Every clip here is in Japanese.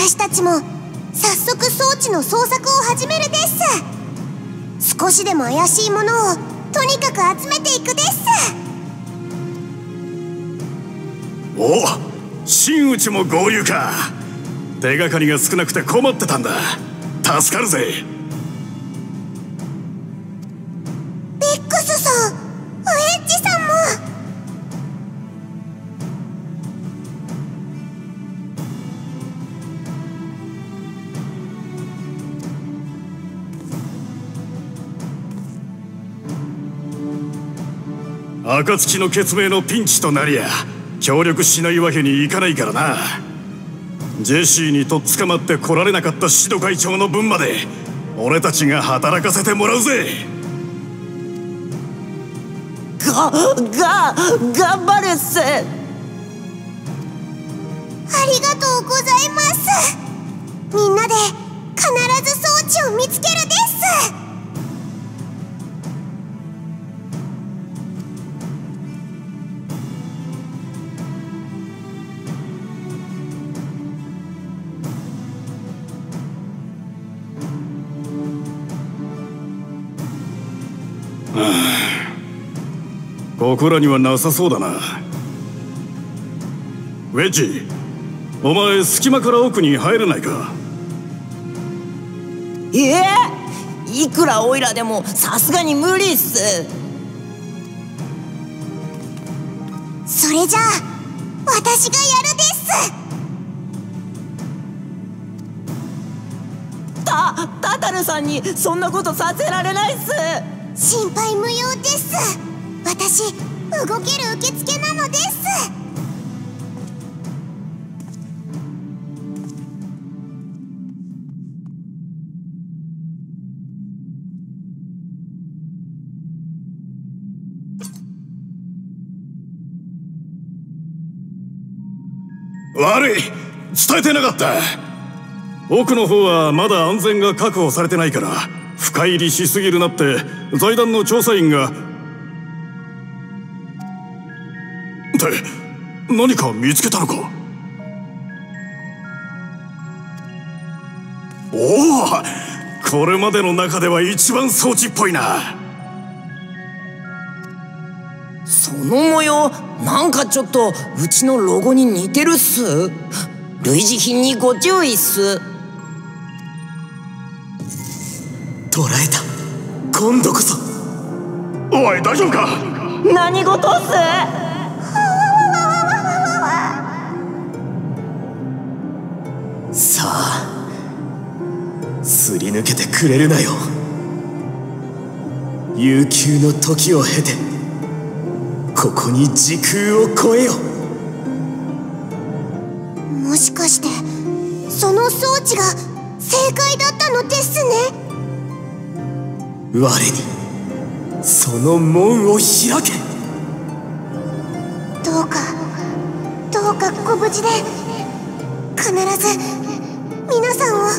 私たちも早速装置の捜索を始めるです。少しでも怪しいものをとにかく集めていくです。 お、真打ちも合流か。手がかりが少なくて困ってたんだ。助かるぜ。 ベックスさん、ウェッジさんも。 暁の決命のピンチとなりゃ協力しないわけにいかないからな。ジェシーにとっ捕まって来られなかったシド会長の分まで俺たちが働かせてもらうぜ。 頑張れっす。 ありがとうございます。みんなで必ず装置を見つけるです。 ここらにはなさそうだな。ウェッジ、お前隙間から奥に入れないか。 いくらオイラでもさすがに無理っす。 それじゃあ私がやるです。 タタルさんにそんなことさせられないっす。 心配無用です。私、動ける受付なのです。 悪い、伝えてなかった。奥の方はまだ安全が確保されてないから深入りしすぎるなって財団の調査員が。って何か見つけたのか。おお、これまでの中では一番装置っぽいな。 その模様なんかちょっとうちのロゴに似てるっす。類似品にご注意っす。 捕らえた、今度こそ。 おい、大丈夫か。 何事っす。 さあ、すり抜けてくれるなよ。悠久の時を経てここに時空を超えよ。 もしかしてその装置が正解だったのですね。 我にその門を開け。 どうかご無事で。必ず皆さんを。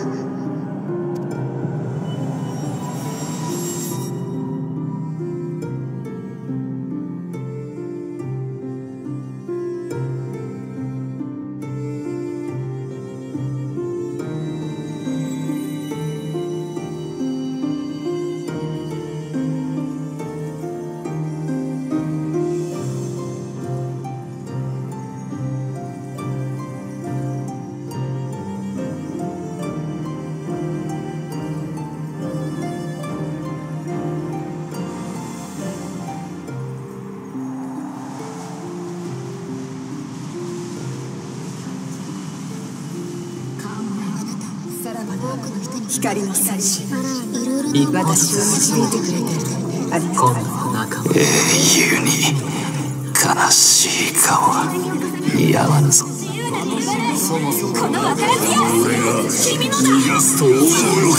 光の戦士、私を導いてくれてありがとう。 英雄に悲しい顔は似合わぬぞ。 この分からずや君のだ。 逃がすと思うのか。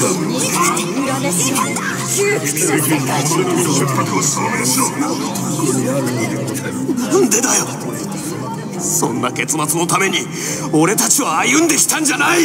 窮屈な世界。 なんでだよ。そんな結末のために俺たちは歩んできたんじゃない。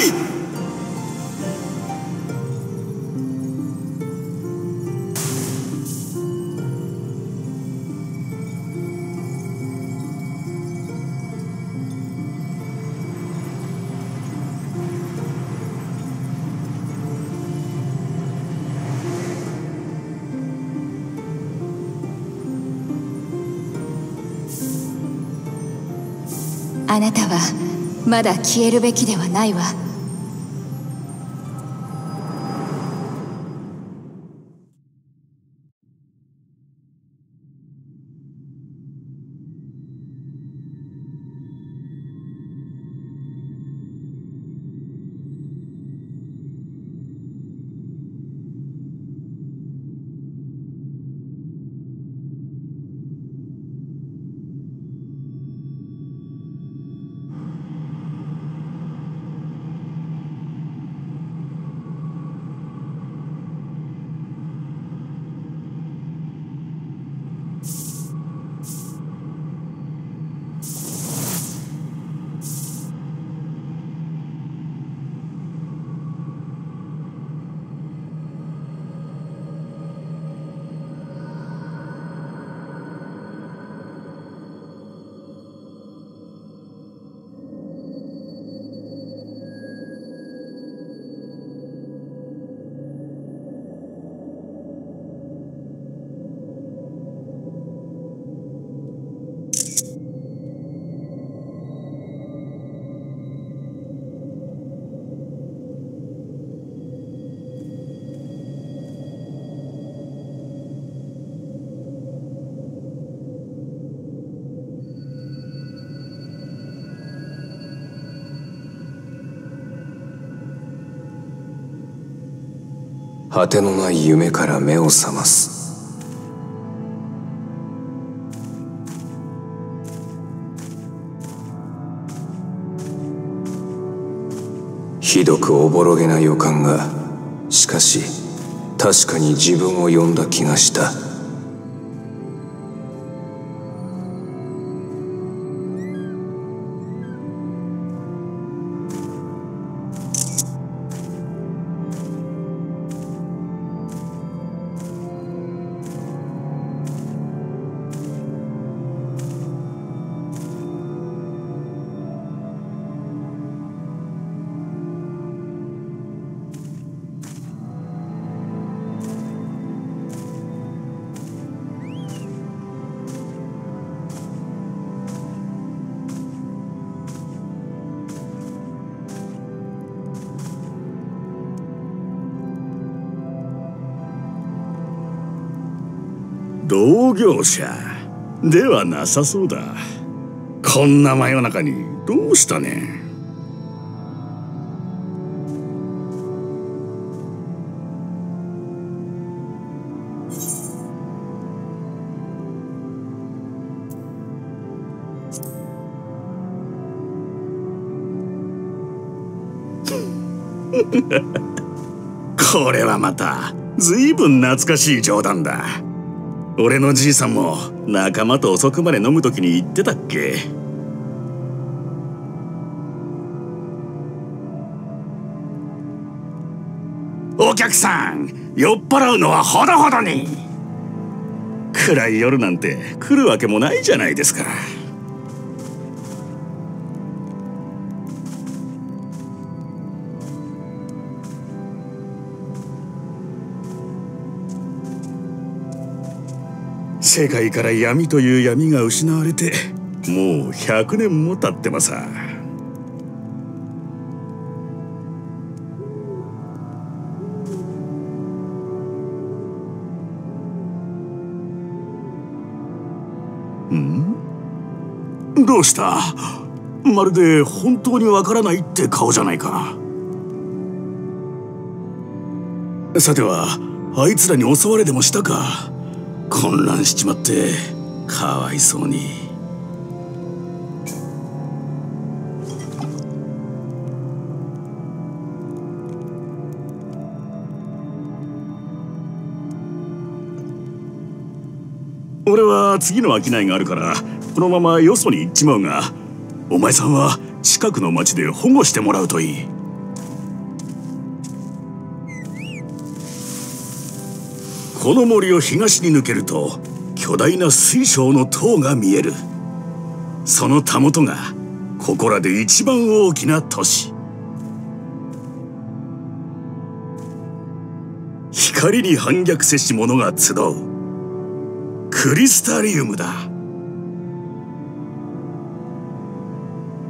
あなたはまだ消えるべきではないわ。 果てのない夢から目を覚ます。ひどくおぼろげな予感が、しかし確かに自分を呼んだ気がした。 同業者ではなさそうだ。こんな真夜中にどうしたね。これはまた随分懐かしい冗談だ。俺のじいさんも仲間と遅くまで飲む時に言ってたっけ。お客さん、酔っ払うのはほどほどに。暗い夜なんて来るわけもないじゃないですか。世界から闇という闇が失われてもう100年も経ってますさ。どうした？まるで本当にわからないって顔じゃないか。さてはあいつらに襲われでもしたか。混乱しちまってかわいそうに。俺は次の商いがあるからこのままよそに行っちまうが、お前さんは近くの町で保護してもらうといい。この森を東に抜けると巨大な水晶の塔が見える。そのたもとがここらで一番大きな都市。光に反逆せし者が集うクリスタリウムだ。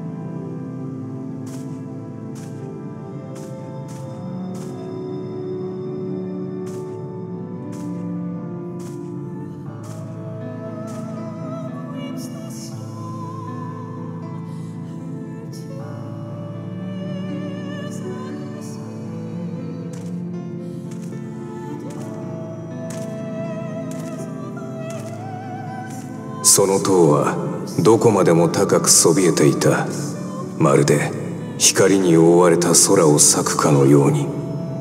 その塔はどこまでも高くそびえていた。まるで光に覆われた空を裂くかのように。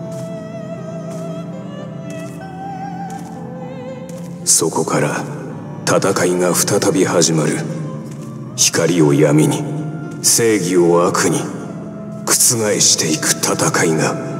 そこから戦いが再び始まる。光を闇に、正義を悪に、覆していく戦いが。